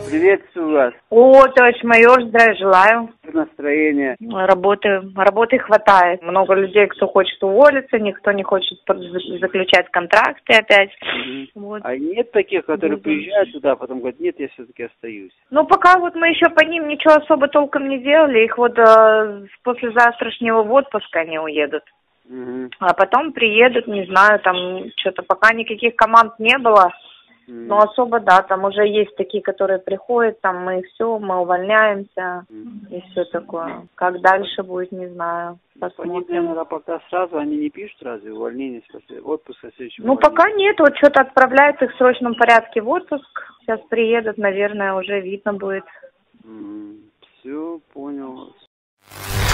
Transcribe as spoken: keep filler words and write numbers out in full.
Приветствую вас. О, товарищ майор, здравия желаю. Настроение. Работы, работы хватает. Много людей, кто хочет уволиться, никто не хочет заключать контракты опять. Угу. Вот. А нет таких, которые Буду. приезжают туда, потом говорят, нет, я все-таки остаюсь. Ну, пока вот мы еще по ним ничего особо толком не делали. Их вот э, после завтрашнего в отпуск они уедут. Угу. А потом приедут, не знаю, там что-то пока никаких команд не было. Угу. Но особо, да, там уже есть такие, которые приходят, там мы все, мы увольняемся Угу. и все такое. Как дальше будет, не знаю. Посмотрим. Наверное, пока сразу они не пишут разве увольнение, после отпуска следующего. Ну, пока нет, вот что-то отправляют их в срочном порядке в отпуск. Сейчас приедут, наверное, уже видно будет. Угу. Все, понял.